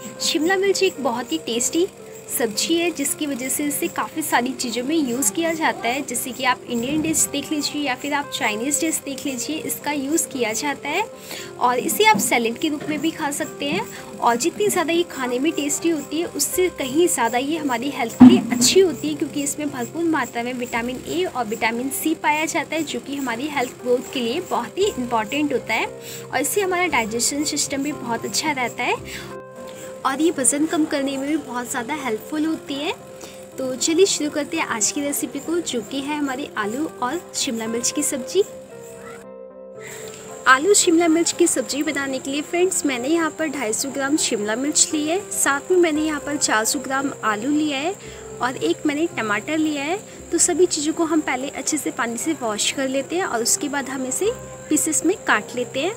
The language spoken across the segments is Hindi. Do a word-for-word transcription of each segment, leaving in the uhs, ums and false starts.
शिमला मिर्च एक बहुत ही टेस्टी सब्जी है जिसकी वजह से इसे काफ़ी सारी चीज़ों में यूज़ किया जाता है। जैसे कि आप इंडियन डिश देख लीजिए या फिर आप चाइनीज़ डिश देख लीजिए, इसका यूज़ किया जाता है और इसे आप सैलेड के रूप में भी खा सकते हैं। और जितनी ज़्यादा ये खाने में टेस्टी होती है उससे कहीं ज़्यादा ये हमारी हेल्थ के लिए अच्छी होती है, क्योंकि इसमें भरपूर मात्रा में विटामिन ए और विटामिन सी पाया जाता है, जो कि हमारी हेल्थ ग्रोथ के लिए बहुत ही इंपॉर्टेंट होता है। और इससे हमारा डाइजेशन सिस्टम भी बहुत अच्छा रहता है और ये वज़न कम करने में भी बहुत ज़्यादा हेल्पफुल होती है। तो चलिए शुरू करते हैं आज की रेसिपी को, जो कि है हमारी आलू और शिमला मिर्च की सब्ज़ी। आलू शिमला मिर्च की सब्ज़ी बनाने के लिए फ्रेंड्स मैंने यहाँ पर दो सौ पचास ग्राम शिमला मिर्च ली है, साथ में मैंने यहाँ पर चार सौ ग्राम आलू लिया है और एक मैंने टमाटर लिया है। तो सभी चीज़ों को हम पहले अच्छे से पानी से वॉश कर लेते हैं और उसके बाद हम इसे पीसेस में काट लेते हैं।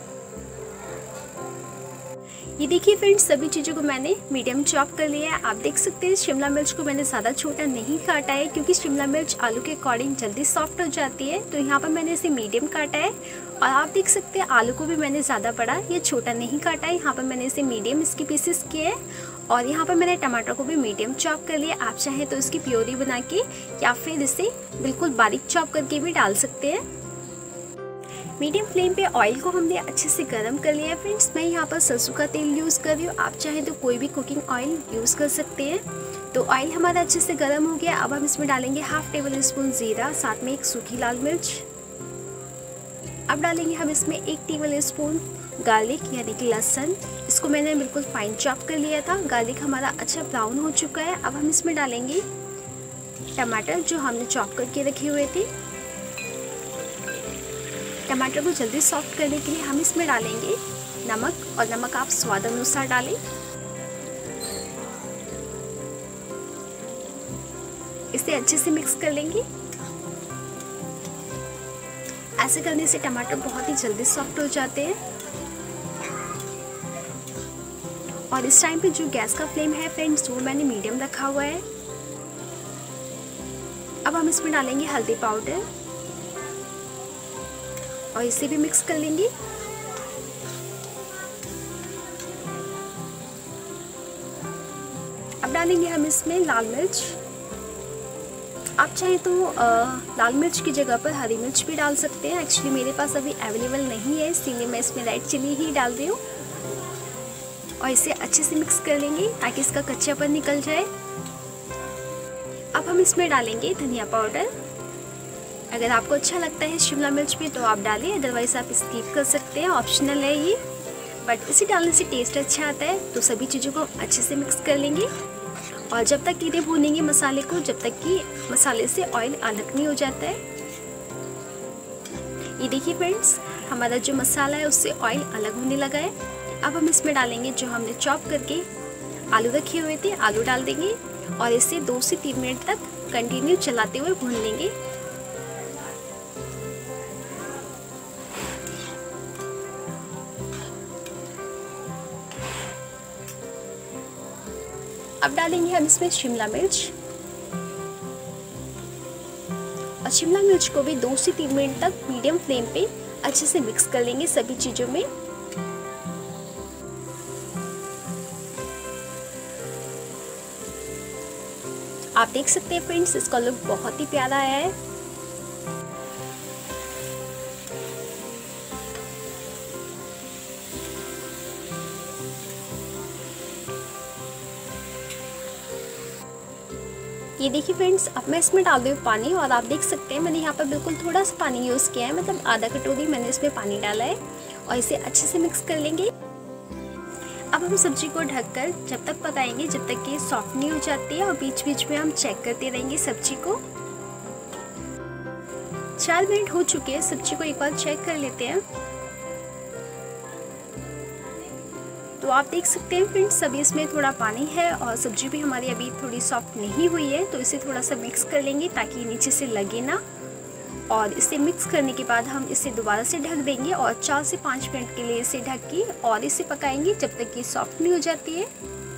ये देखिए फ्रेंड्स, सभी चीज़ों को मैंने मीडियम चॉप कर लिया है। आप देख सकते हैं शिमला मिर्च को मैंने ज़्यादा छोटा नहीं काटा है, क्योंकि शिमला मिर्च आलू के अकॉर्डिंग जल्दी सॉफ्ट हो जाती है। तो यहाँ पर मैंने इसे मीडियम काटा है और आप देख सकते हैं आलू को भी मैंने ज़्यादा बड़ा या छोटा नहीं काटा है। यहाँ पर मैंने इसे मीडियम इसके पीसेस किए हैं और यहाँ पर मैंने टमाटर को भी मीडियम चॉप कर लिया। आप चाहें तो इसकी प्योरी बना के या फिर इसे बिल्कुल बारीक चॉप करके भी डाल सकते हैं। मीडियम फ्लेम पे ऑयल को हमने अच्छे से गर्म कर लिया है। फ्रेंड्स मैं यहाँ पर सरसों का तेल यूज़ कर रही हूँ, आप चाहें तो कोई भी कुकिंग ऑयल यूज़ कर सकते हैं। तो ऑयल हमारा अच्छे से गर्म हो गया। अब हम इसमें डालेंगे हाफ टेबल स्पून ज़ीरा, साथ में एक सूखी लाल मिर्च। अब डालेंगे हम इसमें एक टेबल स्पून गार्लिक यानी कि लहसुन, इसको मैंने बिल्कुल फाइन चॉप कर लिया था। गार्लिक हमारा अच्छा ब्राउन हो चुका है। अब हम इसमें डालेंगे टमाटर जो हमने चॉप करके रखे हुए थे। टमाटर को जल्दी सॉफ्ट करने के लिए हम इसमें डालेंगे नमक, और नमक आप स्वाद अनुसार डालें। इसे अच्छे से मिक्स कर लेंगे। ऐसे करने से टमाटर बहुत ही जल्दी सॉफ्ट हो जाते हैं। और इस टाइम पे जो गैस का फ्लेम है फ्रेंड्स वो मैंने मीडियम रखा हुआ है। अब हम इसमें डालेंगे हल्दी पाउडर और इसे भी मिक्स कर लेंगे। अब डालेंगे हम इसमें लाल मिर्च। आप चाहें तो आ, लाल मिर्च की जगह पर हरी मिर्च भी डाल सकते हैं। एक्चुअली मेरे पास अभी अवेलेबल नहीं है, इसीलिए मैं इसमें रेड चिली ही डाल रही हूँ। और इसे अच्छे से मिक्स कर लेंगे ताकि इसका कच्चापन निकल जाए। अब हम इसमें डालेंगे धनिया पाउडर। अगर आपको अच्छा लगता है शिमला मिर्च भी तो आप डालें, अदरवाइज़ आप स्किप कर सकते हैं, ऑप्शनल है ये। बट इसे डालने से टेस्ट अच्छा आता है। तो सभी चीज़ों को अच्छे से मिक्स कर लेंगे और जब तक इन्हें भूनेंगे मसाले को, जब तक कि मसाले से ऑयल अलग नहीं हो जाता है। ये देखिए फ्रेंड्स, हमारा जो मसाला है उससे ऑयल अलग होने लगा है। अब हम इसमें डालेंगे जो हमने चॉप करके आलू रखे हुए थे, आलू डाल देंगे और इसे दो से तीन मिनट तक कंटिन्यू चलाते हुए भून लेंगे। अब डालेंगे हम इसमें शिमला मिर्च और शिमला मिर्च को भी दो से तीन मिनट तक मीडियम फ्लेम पे अच्छे से मिक्स कर लेंगे सभी चीज़ों में। आप देख सकते हैं फ्रेंड्स, इसका लुक बहुत ही प्यारा आया है। ये देखिए फ्रेंड्स, अब मैं इसमें डाल दूँ पानी और आप देख सकते हैं मैंने यहाँ पर बिल्कुल थोड़ा सा पानी यूज़ किया है, मतलब आधा कटोरी मैंने इसमें पानी डाला है और इसे अच्छे से मिक्स कर लेंगे। अब हम सब्जी को ढककर जब तक पकाएंगे जब तक कि सॉफ्ट नहीं हो जाती है और बीच बीच में हम चेक करते रहेंगे सब्जी को। चार मिनट हो चुके हैं, सब्जी को एक बार चेक कर लेते हैं। तो आप देख सकते हैं फ्रेंड्स, अभी इसमें थोड़ा पानी है और सब्जी भी हमारी अभी थोड़ी सॉफ्ट नहीं हुई है। तो इसे थोड़ा सा मिक्स कर लेंगे ताकि नीचे से लगे ना। और इसे मिक्स करने के बाद हम इसे दोबारा से ढक देंगे और चार से पाँच मिनट के लिए इसे ढक के और इसे पकाएंगे जब तक कि सॉफ्ट नहीं हो जाती है।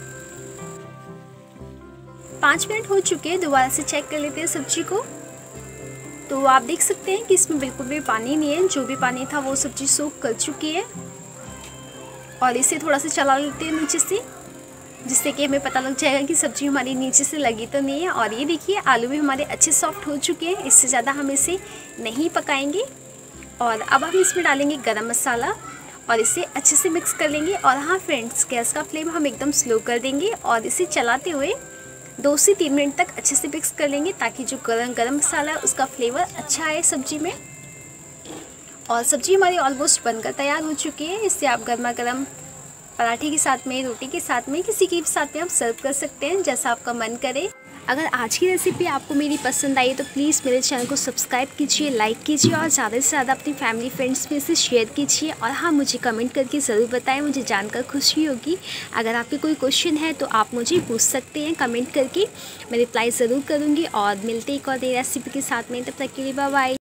पाँच मिनट हो चुके हैं, दोबारा से चेक कर लेते हैं सब्जी को। तो आप देख सकते हैं कि इसमें बिल्कुल भी पानी नहीं है, जो भी पानी था वो सब्जी सोख कर चुकी है। और इसे थोड़ा सा चला लेते हैं नीचे से। जिससे कि हमें पता लग जाएगा कि सब्ज़ी हमारी नीचे से लगी तो नहीं है। और ये देखिए आलू भी हमारे अच्छे सॉफ्ट हो चुके हैं, इससे ज़्यादा हम इसे नहीं पकाएंगे। और अब हम इसमें डालेंगे गरम मसाला और इसे अच्छे से मिक्स कर लेंगे। और हाँ फ्रेंड्स, गैस का फ्लेम हम एकदम स्लो कर देंगे और इसे चलाते हुए दो से तीन मिनट तक अच्छे से मिक्स कर लेंगे, ताकि जो गरम गरम मसाला है उसका फ्लेवर अच्छा आए सब्ज़ी में। और सब्ज़ी हमारी ऑलमोस्ट बनकर तैयार हो चुकी है। इससे आप गर्मा गर्म पराठे के साथ में, रोटी के साथ में, किसी के साथ में आप सर्व कर सकते हैं, जैसा आपका मन करे। अगर आज की रेसिपी आपको मेरी पसंद आई तो प्लीज़ मेरे चैनल को सब्सक्राइब कीजिए, लाइक कीजिए और ज़्यादा से ज़्यादा अपनी फैमिली फ्रेंड्स में इसे शेयर कीजिए। और हाँ, मुझे कमेंट करके ज़रूर बताएं, मुझे जानकर खुशी होगी। अगर आपके कोई क्वेश्चन है तो आप मुझे पूछ सकते हैं कमेंट करके, मैं रिप्लाई ज़रूर करूँगी। और मिलते एक और नई रेसिपी के साथ में, तब तक के लिए बाय बाय।